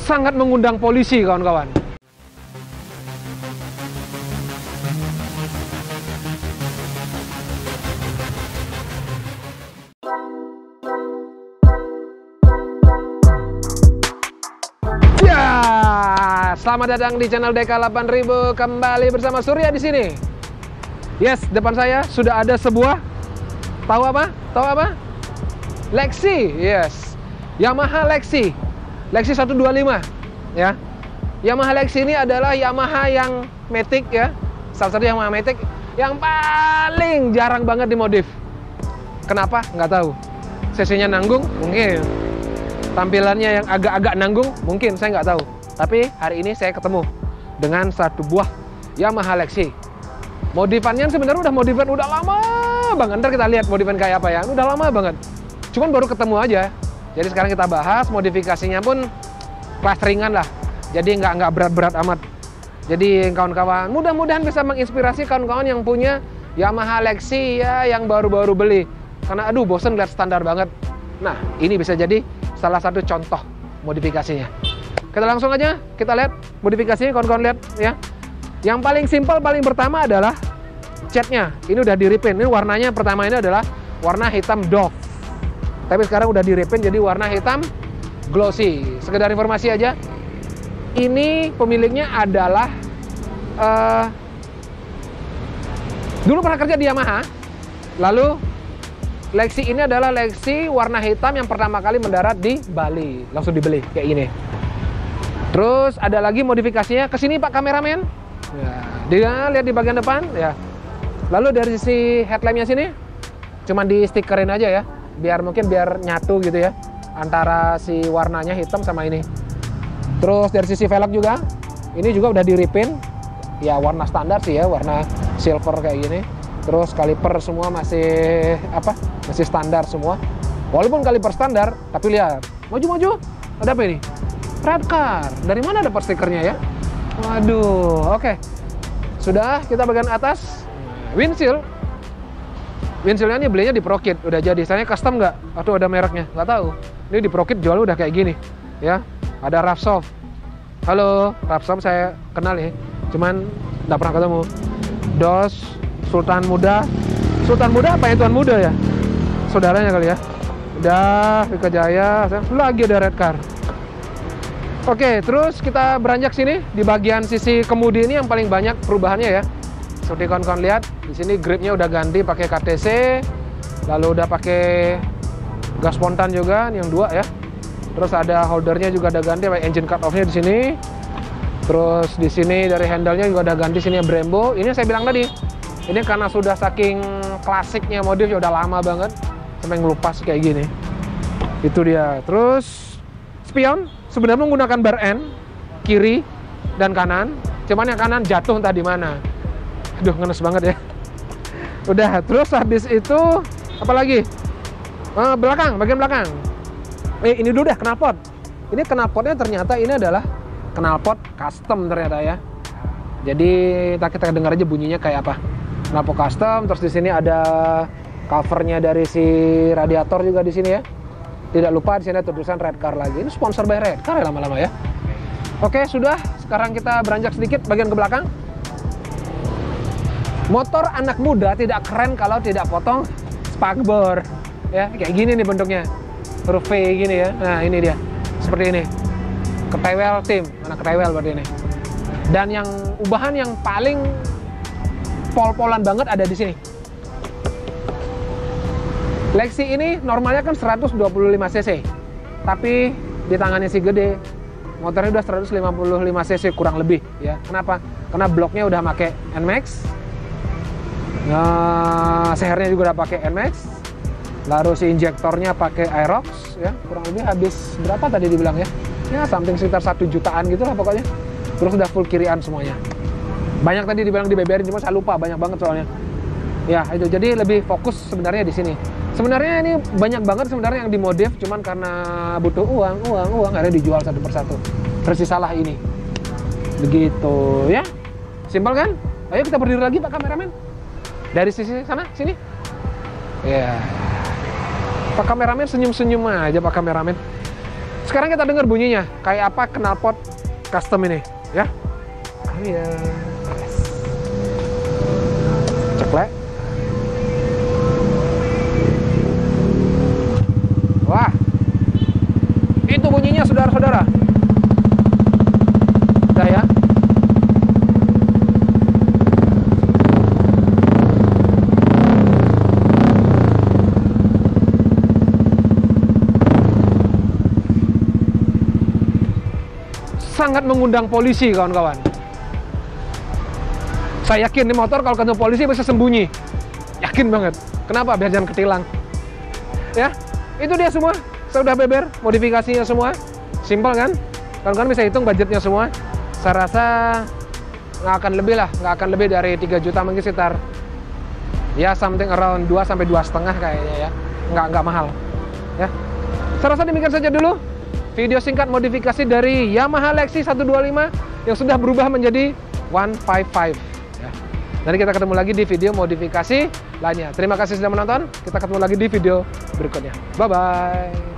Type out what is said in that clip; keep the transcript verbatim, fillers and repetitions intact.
sangat mengundang polisi, kawan-kawan. Selamat datang di channel D K delapan ribu, kembali bersama Surya di sini. Yes, depan saya sudah ada sebuah, tahu apa? Tahu apa? Lexi. Yes, Yamaha Lexi. Lexi seratus dua puluh lima ya. Yamaha Lexi ini adalah Yamaha yang Matic ya. Salah satu Yamaha Matic yang paling jarang banget dimodif. Kenapa? Nggak tahu. Cc-nya nanggung mungkin. Tampilannya yang agak-agak nanggung mungkin, saya nggak tahu. Tapi hari ini saya ketemu dengan satu buah Yamaha Lexi. Modifannya sebenarnya udah modifan udah lama banget. Ntar kita lihat modifan kayak apa ya. Udah lama banget. Cuman baru ketemu aja. Jadi sekarang kita bahas modifikasinya pun kelas ringan lah. Jadi nggak nggak berat-berat amat. Jadi kawan-kawan, mudah-mudahan bisa menginspirasi kawan-kawan yang punya Yamaha Lexi ya, yang baru-baru beli. Karena aduh bosen lihat standar banget. Nah ini bisa jadi salah satu contoh modifikasinya. Kita langsung aja kita lihat modifikasinya, kawan-kawan lihat ya. Yang paling simpel paling pertama adalah catnya. Ini udah di repaint. Ini warnanya pertama ini adalah warna hitam doff. Tapi sekarang udah di repaint jadi warna hitam glossy. Sekedar informasi aja. Ini pemiliknya adalah uh, dulu pernah kerja di Yamaha. Lalu Lexi ini adalah Lexi warna hitam yang pertama kali mendarat di Bali. Langsung dibeli kayak ini. Terus ada lagi modifikasinya ke sini Pak kameramen. Ya, dia lihat di bagian depan ya. Lalu dari sisi headlampnya sini cuman di stikerin aja ya. Biar mungkin biar nyatu gitu ya antara si warnanya hitam sama ini. Terus dari sisi velg juga ini juga udah di repaint. Ya warna standar sih ya, warna silver kayak gini. Terus kaliper semua masih apa? Masih standar semua. Walaupun kaliper standar, tapi lihat, maju-maju. Ada apa ini? Redcar. Dari mana dapat stikernya ya? Waduh, oke. Okay. Sudah, kita bagian atas. Windshield. Windshieldnya ini belinya di Prokit. Udah jadi. Saya custom nggak? Atau ada mereknya? Nggak tahu. Ini di Prokit jual udah kayak gini. Ya, ada Rapsoft. Halo, Rapsoft saya kenal ya. Cuman nggak pernah ketemu. Dos, Sultan Muda. Sultan Muda apa ya? Tuan Muda ya? Saudaranya kali ya. Udah, Vika Jaya. Lagi ada Redcar. Oke, terus kita beranjak sini di bagian sisi kemudi ini yang paling banyak perubahannya ya. Seperti kawan-kawan lihat, di sini gripnya udah ganti pakai K T C, lalu udah pakai gas spontan juga yang dua ya. Terus ada holdernya juga ada ganti, pakai engine cut off-nya di sini. Terus di sini dari handle-nya juga udah ganti, sini Brembo. Ini yang saya bilang tadi. Ini karena sudah saking klasiknya modif ya udah lama banget sampai ngelupas kayak gini. Itu dia. Terus spion sebenarnya menggunakan bar N kiri dan kanan, cuman yang kanan jatuh entah di mana. Aduh, ngenes banget ya. Udah, terus habis itu apa lagi? Uh, belakang, bagian belakang. Eh, ini dulu deh knalpot. Ini knalpotnya ternyata ini adalah knalpot custom ternyata ya. Jadi kita dengar aja bunyinya kayak apa. Knalpot custom, terus di sini ada covernya dari si radiator juga di sini ya. Tidak lupa di sini ada tulisan Redcar lagi. Ini sponsor by Redcar ya lama-lama ya. Oke, sudah. Sekarang kita beranjak sedikit bagian ke belakang. Motor anak muda tidak keren kalau tidak potong spakbor. Ya, kayak gini nih bentuknya. Huruf V gini ya. Nah, ini dia. Seperti ini. Ketewel tim, anak ketewel berarti ini. Dan yang ubahan yang paling pol-polan banget ada di sini. Lexi ini normalnya kan seratus dua puluh lima cc, tapi di tangannya si gede motornya udah seratus lima puluh lima cc kurang lebih ya. Kenapa? Karena bloknya udah pakai N MAX, nah, sehernya juga udah pakai N MAX, lalu si injektornya pakai Aerox ya, kurang lebih habis berapa tadi dibilang ya? Ya something sekitar satu jutaan gitu lah pokoknya. Terus udah full kirian semuanya. Banyak tadi dibilang dibeberin, cuma saya lupa banyak banget soalnya. Ya itu, jadi lebih fokus sebenarnya di sini. Sebenarnya ini banyak banget sebenarnya yang dimodif, cuman karena butuh uang, uang, uang, akhirnya dijual satu persatu. Tersisalah ini. Begitu ya. Simpel kan? Ayo kita berdiri lagi Pak kameramen. Dari sisi sana, sini. Ya. Pak kameramen senyum-senyum aja Pak kameramen. Sekarang kita dengar bunyinya, kayak apa knalpot custom ini, ya. Oh iya. Ceklek. Wah, itu bunyinya saudara-saudara. Udah ya. Sangat mengundang polisi, kawan-kawan. Saya yakin nih motor kalau ketemu polisi bisa sembunyi. Yakin banget. Kenapa? Biar jangan ketilang. Ya, itu dia semua. Saya udah beber modifikasinya semua. Simpel kan? Kawan-kawan bisa hitung budgetnya semua. Saya rasa nggak akan lebih lah, nggak akan lebih dari tiga juta, mungkin sekitar ya something around dua sampai dua setengah kayaknya ya. Nggak nggak mahal. Ya. Saya rasa demikian saja dulu video singkat modifikasi dari Yamaha Lexi seratus dua puluh lima yang sudah berubah menjadi seratus lima puluh lima ya. Nanti kita ketemu lagi di video modifikasi lainnya. Terima kasih sudah menonton. Kita ketemu lagi di video berikutnya. Bye bye.